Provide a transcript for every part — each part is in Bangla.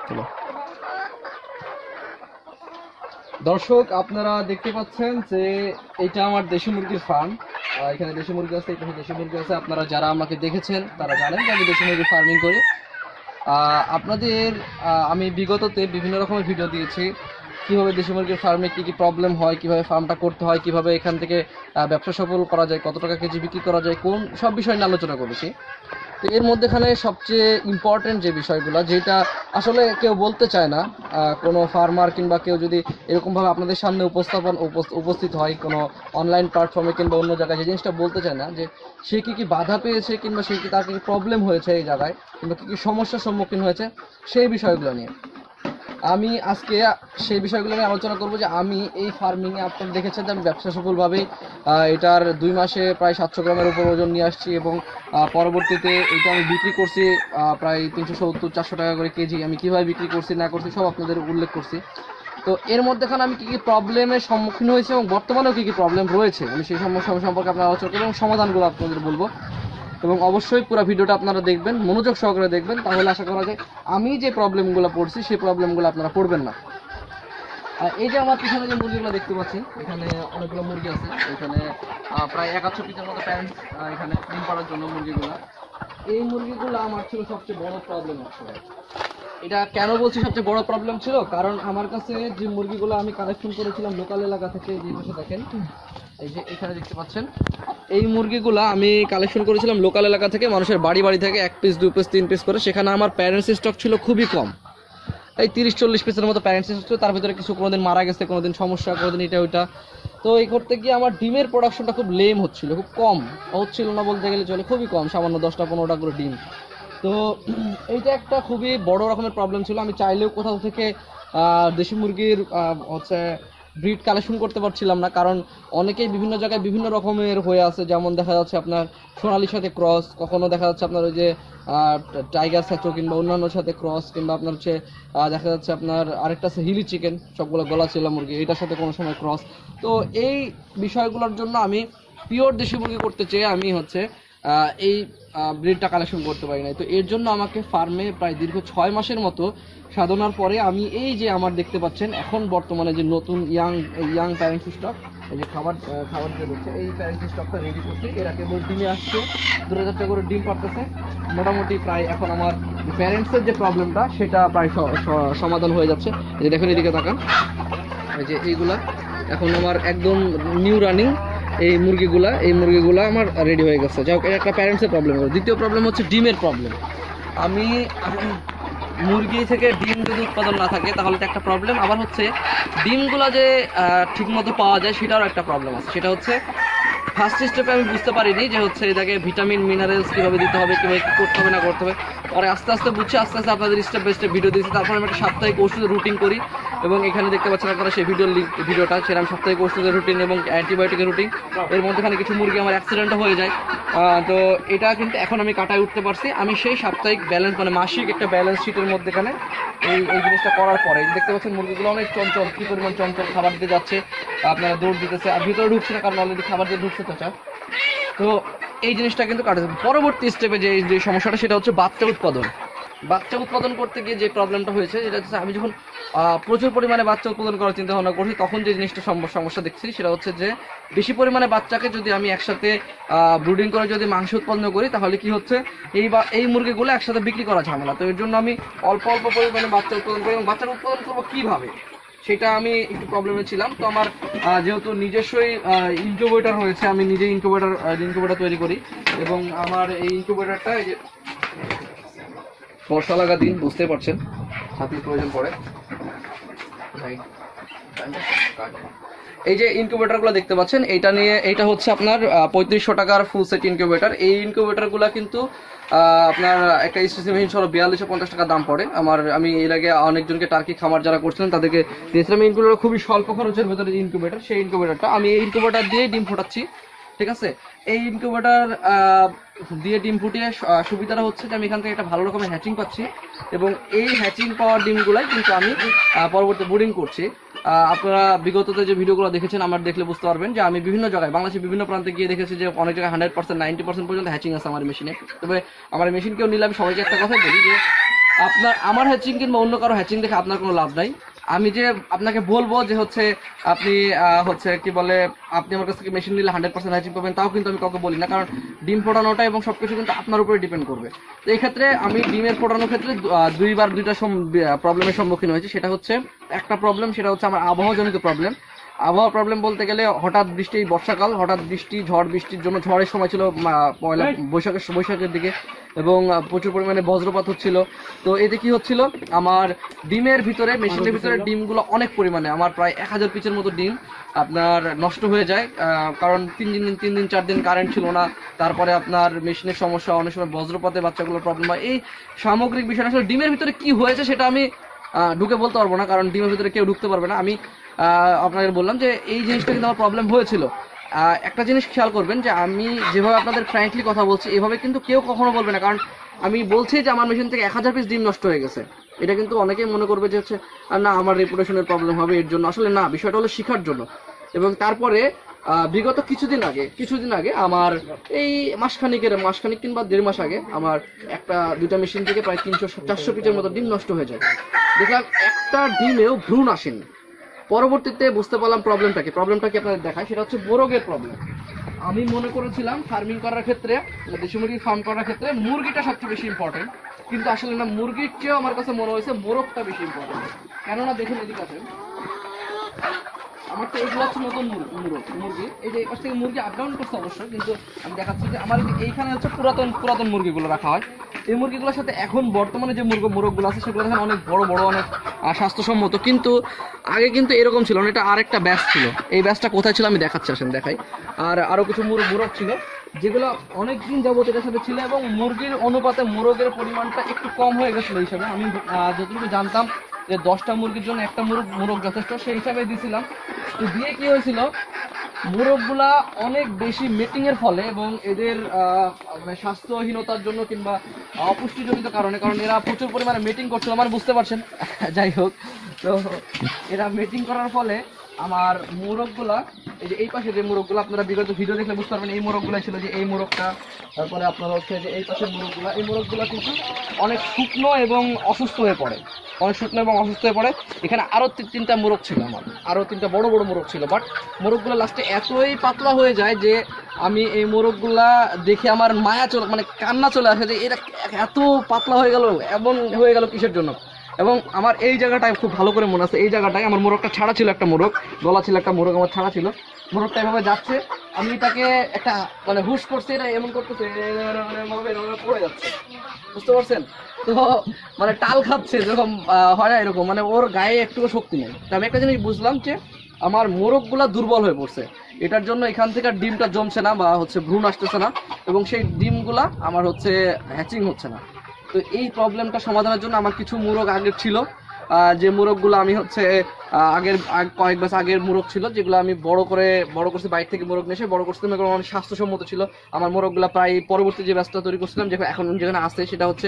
চলো দর্শক, আপনারা দেখতে পাচ্ছেন যে এটা আমার দেশি মুরগির ফার্ম। এখানে দেশি মুরগি আছে, এখানে দেশি মুরগি আছে। আপনারা যারা আমাকে দেখেছেন তারা জানেন যে আমি দেশি মুরগি ফার্মিং করি। আপনাদের আমি বিগততে বিভিন্ন রকমের ভিডিও দিয়েছি, কীভাবে দেশি মুরগির ফার্মে কী কী প্রবলেম হয়, কীভাবে ফার্মটা করতে হয়, কীভাবে এখান থেকে ব্যবসা সফল করা যায়, কত টাকা কেজি বিক্রি করা যায়, কোন সব বিষয় নিয়ে আলোচনা করেছি। তো এর মধ্যেখানে সবচেয়ে ইম্পর্টেন্ট যে বিষয়গুলো, যেটা আসলে কেউ বলতে চায় না, কোনো ফার্মার কিংবা কেউ যদি এরকমভাবে আপনাদের সামনে উপস্থিত হয় কোনো অনলাইন প্ল্যাটফর্মে কিংবা অন্য জায়গায়, যে জিনিসটা বলতে চায় না যে সে কী কী বাধা পেয়েছে কিংবা সে কি তার কী প্রবলেম হয়েছে এই জায়গায়, কিংবা কী কী সমস্যার সম্মুখীন হয়েছে, সেই বিষয়গুলো নিয়ে আমি আজকে সেই বিষয়গুলো নিয়ে আলোচনা করবো। যে আমি এই ফার্মিংয়ে আপনারা দেখেছেন যে আমি ব্যবসা সফলভাবে এটার 2 মাসে প্রায় 700 গ্রামের উপর ওজন নিয়ে আসছি, এবং পরবর্তীতে এটা আমি বিক্রি করছি প্রায় 370-400 টাকা করে কেজি। আমি কীভাবে বিক্রি করছি না করছি সব আপনাদের উল্লেখ করছি। তো এর মধ্যেখানে আমি কী কী প্রবলেমের সম্মুখীন হয়েছি এবং বর্তমানেও কী কী প্রবলেম রয়েছে আমি সেই সমস্যা সম্পর্কে আপনার আলোচনা করবো এবং সমাধানগুলো আপনাদের বলবো। এবং অবশ্যই পুরো ভিডিওটা আপনারা দেখবেন, মনোযোগ সহকারে দেখবেন, তাহলে আশা করা যায় আমি যে প্রবলেমগুলো পড়ছি সেই প্রবলেমগুলো আপনারা পড়বেন না। এই যে আমার পিছনে যে মুরগিগুলো দেখতে পাচ্ছি, এখানে অনেকগুলো মুরগি আছে। এখানে প্রায় 100 পিসের মতো প্যারেন্টস এখানে ডিম পাড়ার জন্য মুরগিগুলো। এই মুরগিগুলো আমার ছিল সবচেয়ে বড় প্রবলেম। আসলে এটা কেন বলছি সবচেয়ে বড় প্রবলেম ছিল, কারণ আমার কাছে যে মুরগিগুলো আমি কালেকশন করেছিলাম লোকাল এলাকা থেকে, যে পাশে দেখেন এই যে এখানে দেখতে পাচ্ছেন, এই মুরগিগুলো আমি কালেকশন করেছিলাম লোকাল এলাকা থেকে, মানুষের বাড়ি বাড়ি থেকে 1 পিস 2 পিস 3 পিস করে। সেখানে আমার প্যারেন্টস স্টক ছিল খুবই কম, এই 30-40 পিসের মতো প্যারেন্টস স্টক ছিল। তার ভিতরে কিছু কোনোদিন মারা গেছে, কোনোদিন সমস্যা, কোনোদিন এটা ওইটা। তো এই করতে গিয়ে আমার ডিমের প্রোডাকশনটা খুব লেম হচ্ছিল, খুব কম হচ্ছিল না বলতে গেলে চলে, খুবই কম, সামান্য 10টা-15টা করে ডিম। তো এইটা একটা খুবই বড় রকমের প্রবলেম ছিল। আমি চাইলেও কোথাও থেকে দেশি মুরগির হচ্ছে ব্রিড কালেকশন করতে পারছিলাম না, কারণ অনেকেই বিভিন্ন জায়গায় বিভিন্ন রকমের হয়ে আছে। যেমন দেখা যাচ্ছে আপনার সোনালির সাথে ক্রস, কখনো দেখা যাচ্ছে আপনার ওই যে টাইগার স্যাচো কিংবা অন্যান্য সাথে ক্রস, কিংবা আপনার হচ্ছে দেখা যাচ্ছে আপনার আরেকটা আছে হিলি চিকেন, সবগুলো গলা ছিল মুরগি, এটার সাথে কোনো সময় ক্রস। তো এই বিষয়গুলোর জন্য আমি পিওর দেশি মুরগি করতে চেয়ে আমি হচ্ছে এই ব্রিডটা কালেকশন করতে পারি নাই। তো এর জন্য আমাকে ফার্মে প্রায় দীর্ঘ 6 মাসের মতো সাধনার পরে আমি এই যে আমার দেখতে পাচ্ছেন এখন বর্তমানে যে নতুন ইয়াং প্যারেন্টস স্টক, এই যে খাবার যে হচ্ছে এই প্যারেন্টস স্টকটা রেডি করছি। এরা কেবল ডিমে আসছে, 2000 করে ডিম পারতেছে। মোটামুটি প্রায় এখন আমার প্যারেন্টসের যে প্রবলেমটা সেটা প্রায় সমাধান হয়ে যাচ্ছে। এই যে দেখুন এদিকে তাকান, এই যে এইগুলা এখন আমার একদম নিউ রানিং এই মুরগিগুলা আমার রেডি হয়ে গেছে। যাই হোক, এটা একটা প্যারেন্টসের প্রবলেম। দ্বিতীয় প্রবলেম হচ্ছে ডিমের প্রবলেম। আমি মুরগি থেকে ডিম যদি উৎপাদন না থাকে তাহলে তো একটা প্রবলেম, আবার হচ্ছে ডিমগুলো যে ঠিকমতো পাওয়া যায় সেটারও একটা প্রবলেম আছে। সেটা হচ্ছে ফার্স্ট স্টেপে আমি বুঝতে পারিনি যে হচ্ছে এটাকে ভিটামিন মিনারেলস কীভাবে দিতে হবে, কীভাবে কী করতে হবে না করতে হবে। পরে আস্তে আস্তে বুঝছি, আস্তে আস্তে আপনাদের স্টেপ বাই স্টেপ ভিডিও দিয়েছি। তারপর আমি একটা সাপ্তাহিক ওষুধের রুটিন করি, এবং এখানে দেখতে পাচ্ছেন আপনারা সেই ভিডিওটা সেরকম সাপ্তাহিক ওষুধের রুটিন এবং অ্যান্টিবায়োটিকের রুটিন। এর মধ্যেখানে কিছু মুরগি আমার অ্যাক্সিডেন্টও হয়ে যায়। তো এটা কিন্তু এখন আমি কাটায় উঠতে পারছি। আমি সেই সাপ্তাহিক ব্যালেন্স মানে মাসিক একটা ব্যালেন্স শিটের মধ্যেখানে এই জিনিসটা করার পরে দেখতে পাচ্ছেন মুরগিগুলো অনেক চঞ্চল, কী পরিমাণ চঞ্চল, খাবার দিতে যাচ্ছে, আপনারা দৌড় দিতেছে, আর ভিতরে ঢুকছে না কারণ অলরেডি খাবার দিয়ে ঢুকছে। তো এই জিনিসটা কিন্তু কাটাতে পরবর্তী স্টেপে যে সমস্যাটা সেটা হচ্ছে বাচ্চা উৎপাদন করতে গিয়ে যে প্রবলেমটা হয়েছে, যেটা হচ্ছে আমি যখন প্রচুর পরিমাণে বাচ্চা উৎপাদন করার চিন্তা ভাবনা করছি, তখন যে জিনিসটা সমস্যা দেখছি সেটা হচ্ছে যে বেশি পরিমাণে বাচ্চাকে যদি আমি একসাথে ব্রুডিং করে যদি মাংস উৎপন্ন করি তাহলে কি হচ্ছে এই মুরগিগুলো একসাথে বিক্রি করা ঝামেলা। তো এর জন্য আমি অল্প পরিমাণে বাচ্চা উৎপাদন করি, এবং বাচ্চা উৎপাদন করবো কীভাবে সেটা আমি একটু প্রবলেমে ছিলাম। তো আমার যেহেতু নিজস্বই ইনকিউবেটর হয়েছে, আমি নিজে ইনকিউবেটর তৈরি করি, এবং আমার এই ইনকিউবেটরটা এই যে বর্ষা লাগা দিন বুঝতে পারছেন, ছাতির প্রয়োজন পড়ে। এই যে ইনকিউবেটরগুলো দেখতে পাচ্ছেন, এইটা হচ্ছে আপনার 3500 টাকার ফুল সেট ইনকিউবেটর। এই ইনকিউবেটরগুলো কিন্তু আপনার একটা স্টেসি মেশিন সহ 4250 টাকা দাম পড়ে। আমি এর আগে অনেকজনকে টার্কি খামার যারা করছিলেন তাদেরকে দিয়েছিলাম ইনকিউবেটর, খুবই স্বল্প খরচের ভেতরে ইনকিউবেটর। সেই ইনকিউবেটরটা আমি এই ইনকিউবেটর দিয়ে ডিম ফোটাচ্ছি, ঠিক আছে। এই ইনকিউবেটর দিয়ে ডিম ফুটিয়ে সুবিধাটা হচ্ছে যে আমি এখান থেকে একটা ভালো রকমের হ্যাচিং পাচ্ছি, এবং এই হ্যাচিং পাওয়ার ডিমগুলাই কিন্তু আমি পরবর্তী ব্রুডিং করছি। আপনারা বিগততে যে ভিডিওগুলো দেখেছেন আমার দেখলে বুঝতে পারবেন যে আমি বিভিন্ন জায়গায় বাংলাদেশের বিভিন্ন প্রান্তে গিয়ে দেখেছি যে অনেক জায়গায় 100%, 90% পর্যন্ত হ্যাচিং আছে আমার মেশিনে। তবে আমার মেশিন কেউ নিলে আমি সবাইকে একটা কথাই বলি যে আমার হ্যাচিং কিংবা অন্য কারো হ্যাচিং দেখে আপনার কোনো লাভ নাই। আমি যে আপনাকে বলবো যে হচ্ছে আপনি হচ্ছে কি বলে আপনি আমার কাছ থেকে মেশিন নিলে 100% হ্যাচিং পাবেন, তাও কিন্তু আমি কাউকে বলি না, কারণ ডিম ফোটানোটা এবং সবকিছু কিন্তু আপনার উপরে ডিপেন্ড করবে। তো এই ক্ষেত্রে আমি ডিমের ফোটানোর ক্ষেত্রে দুইবার দুইটা প্রবলেমের সম্মুখীন হয়েছি। সেটা হচ্ছে একটা প্রবলেম, সেটা হচ্ছে আমার আবহাওয়াজনিত প্রবলেম। আবহাওয়া প্রবলেম বলতে গেলে হঠাৎ বৃষ্টি, বর্ষাকাল, হঠাৎ বৃষ্টি, ঝড় বৃষ্টির জন্য, ঝড়ের সময় ছিল পয়লা বৈশাখের দিকে, এবং প্রচুর পরিমাণে বজ্রপাত হচ্ছিল। তো এতে কি হচ্ছিল, আমার ডিমের ভিতরে, মেশিনের ভিতরে ডিমগুলো অনেক পরিমাণে, আমার প্রায় 1000 পিসের মতো ডিম আপনার নষ্ট হয়ে যায়। কারণ 3 দিন 4 দিন কারেন্ট ছিল না, তারপরে আপনার মেশিনের সমস্যা, অনেক সময় বজ্রপাতে বাচ্চাগুলোর প্রবলেম হয়। এই সামগ্রিক বিষয় আসলে ডিমের ভিতরে কি হয়েছে সেটা আমি ঢুকে বলতে পারবো না, কারণ ডিমের ভিতরে কেউ ঢুকতে পারবে না। আমি আপনাদের বললাম যে এই জিনিসটা কিন্তু আমার প্রবলেম হয়েছিল। একটা জিনিস খেয়াল করবেন যে আমি যেভাবে আপনাদের ফ্র্যাঙ্কলি কথা বলছি, এভাবে কিন্তু কেউ কখনো বলবে না। কারণ আমি বলছি যে আমার মেশিন থেকে 1000 পিস ডিম নষ্ট হয়ে গেছে, এটা কিন্তু অনেকেই মনে করবে যে হচ্ছে না আমার রেপুটেশনের প্রবলেম হবে এর জন্য। আসলে না, বিষয়টা হলো শেখার জন্য। এবং তারপরে বিগত কিছুদিন আগে আমার এই মাসখানিক কিংবা 1.5 মাস আগে আমার দুইটা মেশিন থেকে প্রায় 300-400 পিসের মতো ডিম নষ্ট হয়ে যায়। দেখলাম একটা ডিমেও ভ্রূণ আসেনি। পরবর্তীতে বুঝতে পারলাম প্রবলেমটা কি আপনাদের দেখায়, সেটা হচ্ছে মোরগের প্রবলেম। আমি মনে করেছিলাম ফার্মিং করার ক্ষেত্রে, দেশি মুরগির ফার্ম করার ক্ষেত্রে মুরগিটা সবচেয়ে বেশি ইম্পর্টেন্ট, কিন্তু আসলে না, মুরগির চেয়েও আমার কাছে মনে হয়েছে মোরগটা বেশি ইম্পর্টেন্ট। কেননা দেখুন এদিকে আছেন, আমার তো এগুলো হচ্ছে নতুন মুরগি, এই যে এই পাশ থেকে মুরগি আপ ডাউন করছে অবশ্যই, কিন্তু আমি দেখাচ্ছি যে আমার এইখানে হচ্ছে পুরাতন মুরগিগুলো রাখা হয়। এই মুরগিগুলোর সাথে এখন বর্তমানে যে মোরগগুলো আছে সেগুলো দেখেন অনেক বড় অনেক স্বাস্থ্যসম্মত, কিন্তু আগে কিন্তু এরকম ছিল না। এটা আরেকটা ব্যাচ ছিল। এই ব্যাচটা কোথায় ছিল আমি দেখাচ্ছি, আসেন দেখাই। আর আরো কিছু মোরগ ছিল যেগুলো অনেকদিন যাবত এটার সাথে ছিল, এবং মুরগির অনুপাতে মোরগের পরিমাণটা একটু কম হয়ে গেছিল হিসাবে। আমি যতটুকু জানতাম যে 10টা মুরগির জন্য একটা মোরগ যথেষ্ট, সেই হিসাবে দিয়েছিলাম। তো দিয়ে কি হয়েছিল, মোরগগুলা অনেক বেশি মেটিং এর ফলে এবং এদের মানে স্বাস্থ্যহীনতার জন্য কিংবা অপুষ্টিজনিত কারণে, কারণ এরা প্রচুর পরিমাণে মেটিং করছিল, মানে বুঝতে পারছেন। যাই হোক, তো এরা মেটিং করার ফলে আমার মোরগগুলা, এই যে এই পাশে যে মোরগগুলো আপনারা বিগত ভিডিও দেখলে বুঝতে পারবেন, এই মোরগগুলা ছিল যে এই মোরগটা, তারপরে আপনারা হচ্ছে যে এই পাশের মোরগগুলা, এই মোরগগুলা কিন্তু অনেক শুকনো এবং অসুস্থ হয়ে পড়ে। এখানে আরো 3টা মোরগ ছিল, আমার আরো 3টা বড় মোরগ ছিল, বাট মোরগগুলো লাস্টে এতই পাতলা হয়ে যায় যে আমি এই মোরগগুলা দেখে আমার মায়া মানে কান্না চলে আসে যে এরা এত পাতলা হয়ে গেল, এমন হয়ে গেল কিসের জন্য। এবং আমার এই জায়গাটায় খুব ভালো করে মনে আছে, এই জায়গাটায় আমার মোরগটা ছাড়া ছিল, একটা মোরগ গলা ছিল, একটা মোরগ আমার ছাড়া ছিল। মোরগটা এভাবে যাচ্ছে, আমি তাকে একটা মানে হুশ করছি, এটা এমন করতেছে, পড়ে যাচ্ছে, বুঝতে পারছেন তো, মানে টাল খাচ্ছে যখন হয় না এরকম, মানে ওর গায়ে একটুকু শক্তি নেই। তো আমি একটা জিনিস বুঝলাম যে আমার মোরগগুলা দুর্বল হয়ে পড়ছে, এটার জন্য এখান থেকে ডিমটা জমছে না বা হচ্ছে ভ্রূণ আসতেছে না, এবং সেই ডিমগুলা আমার হচ্ছে হ্যাচিং হচ্ছে না। তো এই প্রবলেমটা সমাধানের জন্য আমার কিছু মোরগ আগের ছিল, যে মোরগগুলো আমি হচ্ছে কয়েক বছর আগের মোরগ ছিল, যেগুলো আমি বড় করছি, বাইরে থেকে মোরগ নিয়ে এসে বড় করছিলাম, এগুলো অনেক স্বাস্থ্যসম্মত ছিল। আমার মোরগগুলো প্রায় পরবর্তী যে ব্যাচটা তৈরি করছিলাম, এখন যেখানে আসছে সেটা হচ্ছে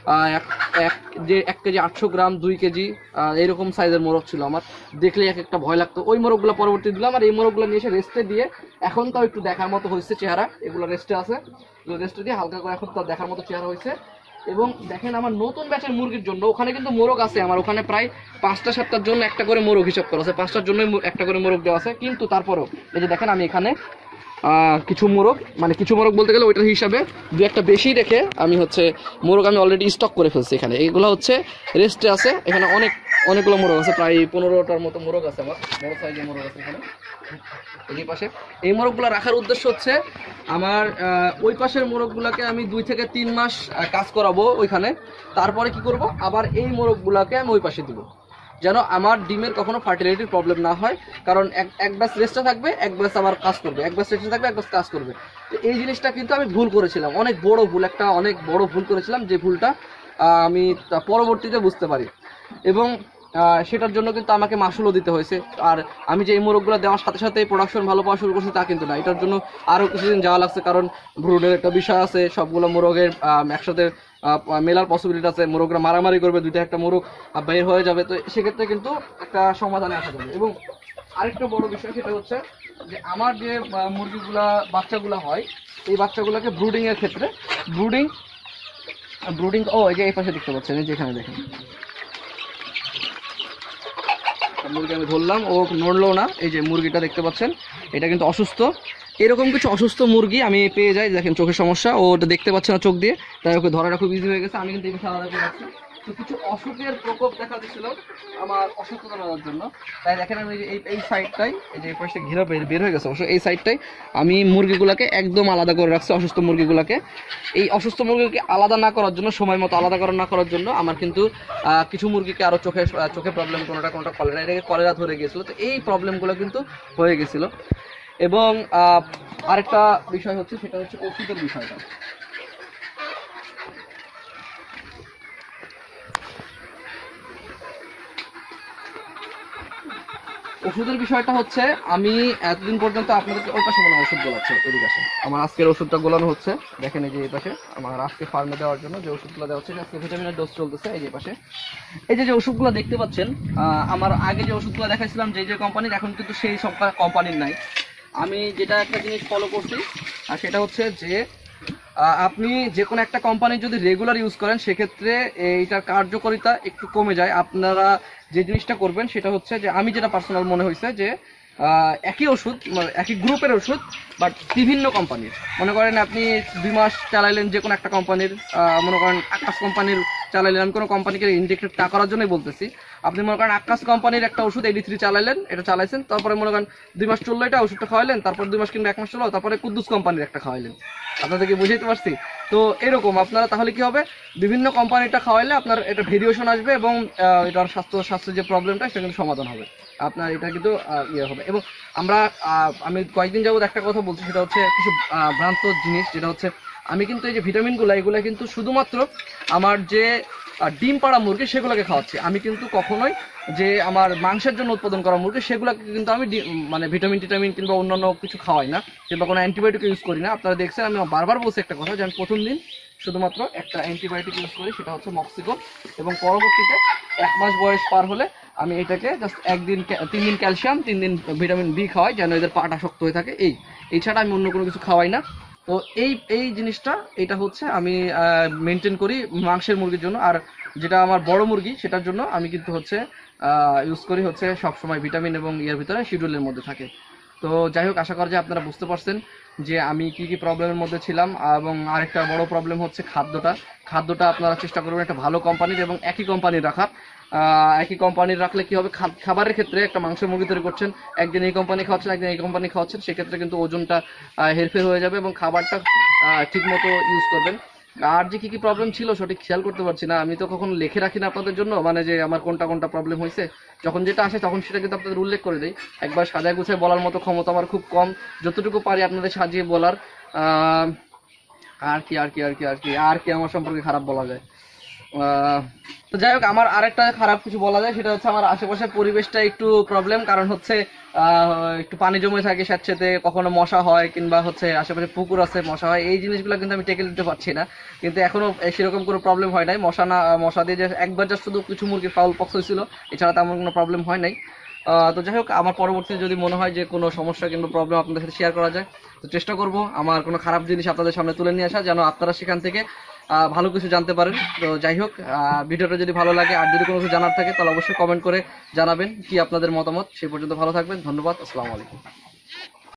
1 কেজি 800 গ্রাম, 2 কেজি এরকম সাইজের মোরগ ছিল। আমার দেখলে একটা ভয় লাগতো। ওই মোরগগুলো পরবর্তী দিলাম, আর এই মোরগগুলো নিয়ে এসে রেস্টে দিয়ে এখন তাও একটু দেখার মতো হয়েছে চেহারা, এগুলো রেস্টে আছে, রেস্টে দিয়ে হালকা করে এখন তাও দেখার মতো চেহারা হয়েছে। এবং দেখেন আমার নতুন ব্যাচের মুরগির জন্য ওখানে কিন্তু মোরগ আছে, আমার ওখানে প্রায় 5টা-7টার জন্য একটা করে মোরগ হিসাব করা আছে, 5টার জন্য একটা করে মোরগ দেওয়া আছে। কিন্তু তারপরেও এই যে দেখেন আমি এখানে কিছু মোরগ বলতে গেলে ওইটার হিসাবে 2-1টা বেশি রেখে আমি হচ্ছে মোরগ আমি অলরেডি স্টক করে ফেলছি এখানে। এগুলো হচ্ছে রেস্টে আছে, এখানে অনেকগুলো মোরগ আছে, প্রায় 15টার মতো মোরগ আছে, আমার বড় সাইজের মোরগ আছে এখানে এই পাশে। এই মোরগগুলো রাখার উদ্দেশ্য হচ্ছে আমার ওই পাশের মোরগগুলোকে আমি 2 থেকে 3 মাস কাজ করাবো ওইখানে, তারপরে কি করব, আবার এই মোরগগুলোকে আমি ওই পাশে দিব, যেন আমার ডিমের কখনো ফার্টিলিটির প্রবলেম না হয়। কারণ এক ব্যাচ রেস্টে থাকবে, এক ব্যাচ আবার কাজ করবে, এক ব্যাচ রেস্টে থাকবে, এক ব্যাচ কাজ করবে। এই জিনিসটা কিন্তু আমি ভুল করেছিলাম, অনেক বড় ভুল করেছিলাম, যে ভুলটা আমি পরবর্তীতে বুঝতে পারি, এবং সেটার জন্য কিন্তু আমাকে মাসুলও দিতে হয়েছে। আর আমি যে এই মোরগগুলো দেওয়ার সাথে সাথে প্রোডাকশন ভালো পাওয়া শুরু করছি তা কিন্তু না, এটার জন্য আরও কিছুদিন যাওয়া লাগছে, কারণ ভ্রূণের একটা বিষয় আছে, সবগুলো মোরগের একসাথে মেলার পসিবিলিটি আছে, মোরগরা মারামারি করবে, 2টা-1টা মোরগ বের হয়ে যাবে, তো সেক্ষেত্রে কিন্তু একটা সমাধানে আসা যাবে। এবং আরেকটা বড় বিষয় সেটা হচ্ছে যে আমার যে বাচ্চাগুলো হয়, এই বাচ্চাগুলোকে ব্রুডিং এর ক্ষেত্রে ব্রুডিং, ও এই যে এই পাশে দেখতে পাচ্ছেন, এই যে এখানে দেখেন মুরগি আমি ধরলাম, ও নড়লো না। এই যে মুরগিটা দেখতে পাচ্ছেন, এটা কিন্তু অসুস্থ। এরকম কিছু অসুস্থ মুরগি আমি পেয়ে যাই, দেখেন চোখের সমস্যা, ও ওটা দেখতে পাচ্ছে না চোখ দিয়ে, তাই ওকে ধরাটা খুব ইজি হয়ে গেছে। আমি কিন্তু এখানে আলাদা করে রাখছি। তো কিছু অসুখের প্রকোপ দেখা দিচ্ছিল আমার অসুস্থতা নেওয়ার জন্য, তাই দেখেন আমি এই সাইডটাই, এই যে এই পাশে ঘেরা বের হয়ে গেছে অবশ্য, এই সাইডটাই আমি মুরগিগুলোকে একদম আলাদা করে রাখছি। অসুস্থ মুরগিগুলোকে, এই অসুস্থ মুরগিকে আলাদা না করার জন্য, সময় মতো আলাদা না করার জন্য আমার কিন্তু কিছু মুরগিকে আরও চোখে প্রবলেম, কোনোটা কলেরা, এটাকে কলেরা ধরে গিয়েছিলো। তো এই প্রবলেমগুলো কিন্তু হয়ে গেছিলো। এবং আরেকটা বিষয় হচ্ছে, সেটা হচ্ছে ওষুধের বিষয়টা। ওষুধের বিষয়টা হচ্ছে, আমি এতদিন পর্যন্ত আপনাদেরকে ওই পাশে মনে হয় ওষুধ গোলাচ্ছে, এদিকে আসে আমার আজকের ওষুধটা গোলানো হচ্ছে, দেখেন এই যে এই পাশে আমার আজকে ফার্মে দেওয়ার জন্য যে ওষুধগুলো দেওয়া হচ্ছে, আজকে ভিটামিনের ডোজ চলতেছে। এই যে পাশে এই যে ওষুধগুলো দেখতে পাচ্ছেন, আমার আগে যে ওষুধগুলো দেখাইছিলাম যে কোম্পানির, এখন কিন্তু সেই সব কোম্পানির নাই। আমি যেটা একটা জিনিস ফলো করছি, আর সেটা হচ্ছে যে আপনি যে কোনো একটা কোম্পানি যদি রেগুলার ইউজ করেন, সেক্ষেত্রে এইটার কার্যকারিতা একটু কমে যায়। আপনারা যে জিনিসটা করবেন সেটা হচ্ছে যে, আমি যেটা পার্সোনাল মনে হয়েছে যে একই ওষুধ, একই গ্রুপের ওষুধ, বাট বিভিন্ন কোম্পানির। মনে করেন আপনি 2 মাস চালাইলেন যে কোনো একটা কোম্পানির, মনে করেন আকাশ কোম্পানির চালাইলেন, আমি কোনো কোম্পানিকে ইন্ডিকেট না করার জন্যই বলতেছি। আপনি মনে করেন আকাশ কোম্পানির একটা ওষুধ AD3 চালাইলেন, এটা চালাইছেন, তারপরে মনে করেন 2 মাস চললো এটা ওষুধটা খাওয়াইলেন, তারপর 2 মাস কিংবা 1 মাস চললো, তারপরে কুদ্দুস কোম্পানির একটা খাওয়াইলেন। আপনাদেরকে বুঝাইতে পারছি তো? এরকম আপনারা তাহলে কি হবে, বিভিন্ন কোম্পানিটা খাওয়াইলে আপনার এটা ভেরিয়েশন আসবে, এবং এটার স্বাস্থ্যের যে প্রবলেমটা সেটা কিন্তু সমাধান হবে, আপনার এটা কিন্তু ইয়ে হবে। এবং আমি কয়েকদিন যাবত একটা কথা বলছি, সেটা হচ্ছে কিছু ভ্রান্ত জিনিস, যেটা হচ্ছে আমি কিন্তু এই যে ভিটামিনগুলো, এগুলো কিন্তু শুধুমাত্র আমার যে ডিম পাড়া মুরগি সেগুলোকে খাওয়াচ্ছি। আমি কিন্তু কখনোই যে আমার মাংসের জন্য উৎপাদন করা মুরগি সেগুলোকে কিন্তু আমি মানে ভিটামিন কিংবা অন্যান্য কিছু খাওয়াই না, কিংবা কোনো অ্যান্টিবায়োটিক ইউজ করি না। আপনারা দেখছেন আমি বারবার বলছি একটা কথা, যে আমি প্রথম দিন শুধুমাত্র একটা অ্যান্টিবায়োটিক ইউজ করি, সেটা হচ্ছে মক্সিকো, এবং পরবর্তীতে 1 মাস বয়স পার হলে আমি এটাকে জাস্ট 3 দিন ক্যালসিয়াম, 3 দিন ভিটামিন B খাওয়াই, যেন এদের পাটা শক্ত হয়ে থাকে। এই ছাড়া আমি অন্য কোনো কিছু খাওয়াই না। তো এই জিনিসটা, এটা হচ্ছে আমি মেনটেন করি মাংসের মুরগির জন্য। আর যেটা আমার বড় মুরগি, সেটার জন্য আমি কিন্তু হচ্ছে ইউজ করি হচ্ছে সবসময় ভিটামিন, এবং এর ভিতরে শিডিউলের মধ্যে থাকে। তো যাই হোক, আশা করি যে আপনারা বুঝতে পারছেন যে আমি কি প্রবলেমের মধ্যে ছিলাম। এবং আরেকটা বড় প্রবলেম হচ্ছে খাদ্যটা আপনারা চেষ্টা করবেন একটা ভালো কোম্পানির, এবং একই কোম্পানির রাখার। একই কোম্পানির রাখলে কি হবে, খাবারের ক্ষেত্রে একটা মাংসের মুরগি তৈরি করছেন, একদিন এই কোম্পানি খাওয়াচ্ছেন, একদিন এই কোম্পানি খাওয়াচ্ছেন, সেক্ষেত্রে কিন্তু ওজনটা হেরফের হয়ে যাবে, এবং খাবারটা ঠিক মতো ইউজ করবেন। আর যে কি প্রবলেম ছিল সঠিক খেয়াল করতে পারছি না, আমি তো কখনো লিখে রাখি না আপনাদের জন্য, মানে যে আমার কোনটা প্রবলেম হয়েছে। যখন যেটা আসে তখন সেটা কিন্তু আপনাদের উল্লেখ করে দেয়। একবার সাজায় গুছায় বলার মতো ক্ষমতা আমার খুব কম, যতটুকু পারি আপনাদের সাজিয়ে বলার। আর কি আমার সম্পর্কে খারাপ বলা যায়? তো যাই হোক, আমার আরেকটা খারাপ কিছু বলা যায়, সেটা হচ্ছে আমার আশেপাশের পরিবেশটা একটু প্রবলেম। কারণ হচ্ছে একটু পানি জমে থাকে স্যাঁতসেঁতে, কখনো মশা হয়, কিংবা হচ্ছে আশেপাশে পুকুর আছে, মশা হয়। এই জিনিসগুলো কিন্তু আমি টেকে দিতে পারছি না, কিন্তু এখনো সেরকম কোনো প্রবলেম হয় নাই। মশা দিয়ে যে একবার জাস্ট শুধু কিছু মুরগির ফাউল পক্স হয়েছিল, এছাড়া তেমন কোনো প্রবলেম হয় নাই। তো যাই হোক, আমার পরবর্তীতে যদি মনে হয় যে কোনো সমস্যা কিংবা প্রবলেম আপনাদের সাথে শেয়ার করা যায়, তো চেষ্টা করব আমার কোনো খারাপ জিনিস আপনাদের সামনে তুলে নিয়ে আসা, যেন আপনারা সেখান থেকে ভালো কিছু জানতে পারেন। তো যাই হোক, ভিডিওটা যদি ভালো লাগে, আর যদি কোনো কিছু জানার থাকে, তাহলে অবশ্যই কমেন্ট করে জানাবেন কি আপনাদের মতামত। সেই পর্যন্ত ভালো থাকবেন, ধন্যবাদ, আসসালামু আলাইকুম।